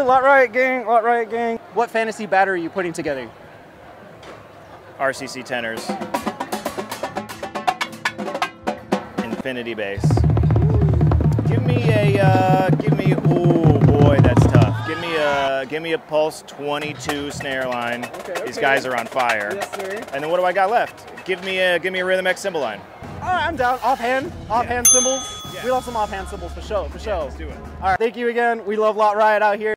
Lot Riot gang, Lot Riot gang. What fantasy battery are you putting together? RCC tenors. Infinity bass. Oh boy, that's tough. Give me a Pulse 22 snare line. Okay. These guys are on fire. Yes, sir. And then what do I got left? Give me a Rhythm X cymbal line. All right, I'm down. Offhand cymbals. Yeah. We love some offhand cymbals for sure, Yeah, let's do it. All right, thank you again. We love Lot Riot out here.